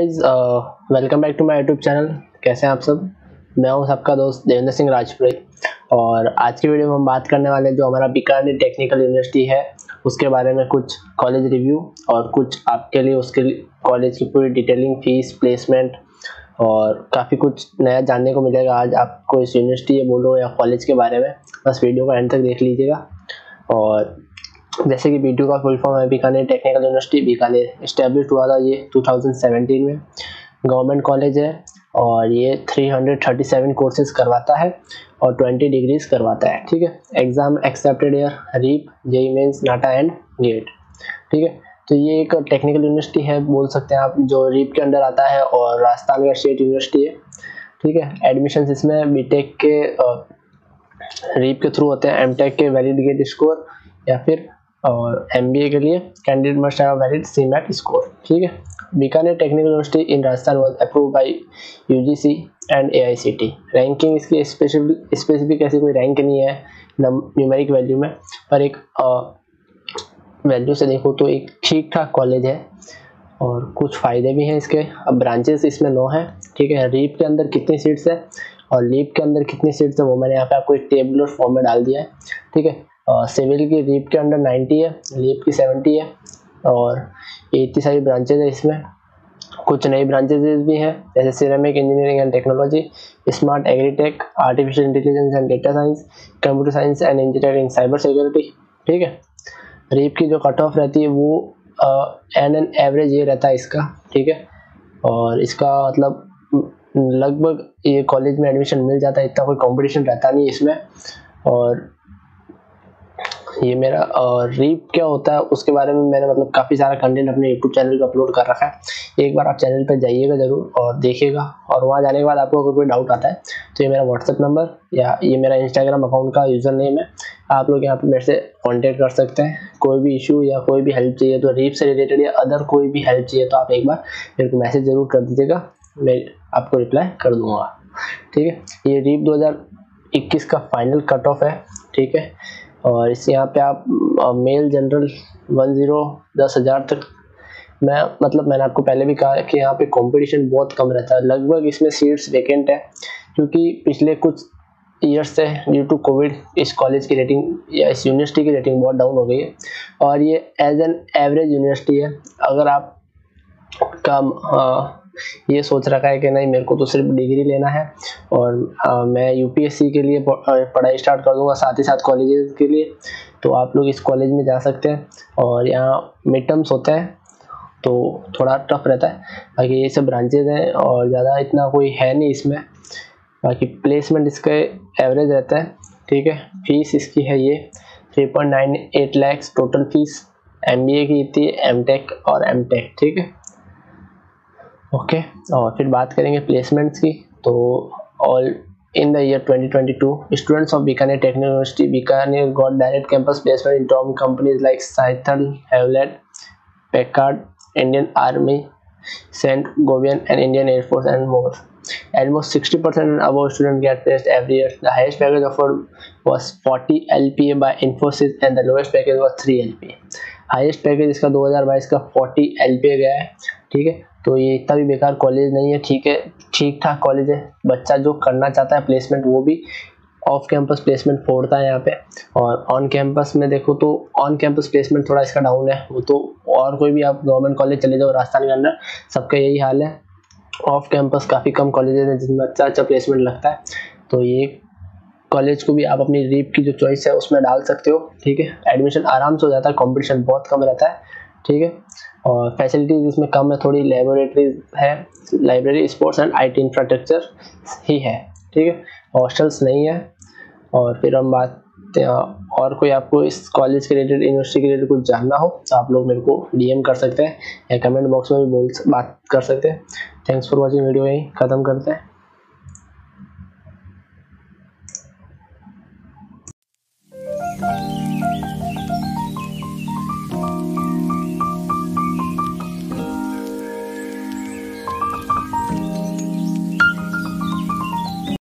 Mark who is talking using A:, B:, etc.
A: Welcome back to my YouTube channel. कैसे हैं आप सब। मैं हूं सबका दोस्त देवेंद्र सिंह राजपुरी और आज की वीडियो में हम बात करने वाले हैं जो हमारा बीकानेर टेक्निकल यूनिवर्सिटी है उसके बारे में, कुछ कॉलेज रिव्यू और कुछ आपके लिए उसके कॉलेज की पूरी डिटेलिंग, फीस, प्लेसमेंट और काफ़ी कुछ नया जानने को मिलेगा। आज आपको इस यूनिवर्सिटी या बोलो या कॉलेज के बारे में, बस वीडियो को एंड तक देख लीजिएगा। और जैसे कि बीटू का फुल फॉर्म है Bikaner technical university Bikaner. Establish हुआ था ये 2017 में। गवर्नमेंट कॉलेज है और ये 337 कोर्सेज करवाता है और 20 डिग्रीज करवाता है। ठीक है, exam accepted year REAP, JEE mains, NATA and GATE. ठीक है, तो ये एक टेक्निकल यूनिवर्सिटी है बोल सकते हैं आप, जो रीप के अंडर आता है और राजस्थान का स्टेट यूनिवर्सिटी है। ठीक है, एडमिशन इसमें बीटेक के रीप के थ्रू होते हैं, एमटेक के वैलिड गेट स्कोर या फिर और एमबीए के लिए candidate must have valid CMAT score. ठीक है, Bikaner technical university in Rajasthan was approved by UGC and AICTE. Ranking इसकी स्पेसिफिक ऐसी कोई रैंक नहीं है न्यूमेरिक वैल्यू में, पर एक वैल्यू से देखो तो एक ठीक ठाक कॉलेज है और कुछ फ़ायदे भी हैं इसके। अब ब्रांचेस इसमें 9 है। ठीक है, रीप के अंदर कितनी सीट्स है और लीप के अंदर कितनी सीट्स है वो मैंने यहाँ पे आपको एक टेबुलर फॉर्म में डाल दिया है। ठीक है, सिविल की रीप के अंडर 90 है, लीप की 70 है और ये इतनी सारी ब्रांचेज है इसमें। कुछ नई ब्रांचेज भी हैं जैसे ceramic engineering and technology, smart agritech, artificial intelligence and data science, computer science and engineering, cyber security. ठीक है, रीप की जो कट ऑफ रहती है वो एन एवरेज ये रहता है इसका। ठीक है, और इसका मतलब लगभग ये कॉलेज में एडमिशन मिल जाता है, इतना कोई कंपटीशन रहता नहीं इसमें। और ये मेरा रीप क्या होता है उसके बारे में मैंने मतलब काफ़ी सारा कंटेंट अपने यूट्यूब चैनल पे अपलोड कर रखा है। एक बार आप चैनल पे जाइएगा ज़रूर और देखिएगा, और वहाँ जाने के बाद आपको अगर कोई डाउट आता है तो ये मेरा व्हाट्सएप नंबर या ये मेरा इंस्टाग्राम अकाउंट का यूज़र नेम है, आप लोग यहाँ पे मेरे से कॉन्टेक्ट कर सकते हैं। कोई भी इशू या कोई भी हेल्प चाहिए तो रीप से रिलेटेड या अदर कोई भी हेल्प चाहिए तो आप एक बार मेरे को मैसेज ज़रूर कर दीजिएगा, मैं आपको रिप्लाई कर दूँगा। ठीक है, ये रीप 2021 का फाइनल कट ऑफ है। ठीक है, और इस यहाँ पे आप मेल जनरल 10,000 तक, मैंने आपको पहले भी कहा है कि यहाँ पे कंपटीशन बहुत कम रहता है। लगभग इसमें सीट्स वेकेंट है क्योंकि पिछले कुछ ईयर्स से ड्यू टू कोविड इस कॉलेज की रेटिंग या इस यूनिवर्सिटी की रेटिंग बहुत डाउन हो गई है और ये एज एन एवरेज यूनिवर्सिटी है। अगर आप का ये सोच रखा है कि नहीं मेरे को तो सिर्फ डिग्री लेना है और मैं यूपीएससी के लिए पढ़ाई स्टार्ट कर दूंगा साथ ही साथ कॉलेजेस के लिए, तो आप लोग इस कॉलेज में जा सकते हैं। और यहाँ मिड टर्म्स होता है तो थोड़ा टफ रहता है, बाकी ये सब ब्रांचेज हैं और ज़्यादा इतना कोई है नहीं इसमें। बाकी प्लेसमेंट इसका एवरेज रहता है। ठीक है, फीस इसकी है ये 3.98 लाख टोटल फीस। एमबीए की थी, एमटेक और एमटेक। ठीक है, ओके, और फिर बात करेंगे प्लेसमेंट्स की। तो all in the year 2022 students of Bikaner technical university Bikaner got direct campus placement in top companies like Cytel, Hewlett, Packard, Indian Army, Saint Gobain and Indian Air Force and more. Almost 60% and above students get placed every year. The highest package offered was 40 LPA by Infosys and the lowest package was 3 LPA. Highest package इसका 2022 का 40 LPA गया है। ठीक है, तो ये इतना भी बेकार कॉलेज नहीं है। ठीक है, ठीक ठाक कॉलेज है। बच्चा जो करना चाहता है प्लेसमेंट वो भी ऑफ कैंपस प्लेसमेंट फोड़ता है यहाँ पे। और ऑन कैंपस में देखो तो ऑन कैंपस प्लेसमेंट थोड़ा इसका डाउन है, वो तो और कोई भी आप गवर्नमेंट कॉलेज चले जाओ राजस्थान के अंदर सबका यही हाल है। ऑफ कैंपस काफ़ी कम कॉलेजेस हैं जिसमें अच्छा प्लेसमेंट लगता है, तो ये कॉलेज को भी आप अपनी रीप की जो चॉइस है उसमें डाल सकते हो। ठीक है, एडमिशन आराम से हो जाता है, कॉम्पिटिशन बहुत कम रहता है। ठीक है, और फैसिलिटीज इसमें कम है, थोड़ी लेबोरेटरीज है, library, sports and IT infrastructure ही है। ठीक है, हॉस्टल्स नहीं है। और फिर हम बात और कोई आपको इस कॉलेज के रिलेटेड, यूनिवर्सिटी के रिलेटेड कुछ जानना हो तो आप लोग मेरे को DM कर सकते हैं या कमेंट बॉक्स में भी बात कर सकते हैं। थैंक्स फॉर वॉचिंग, वीडियो यहीं ख़त्म करते हैं।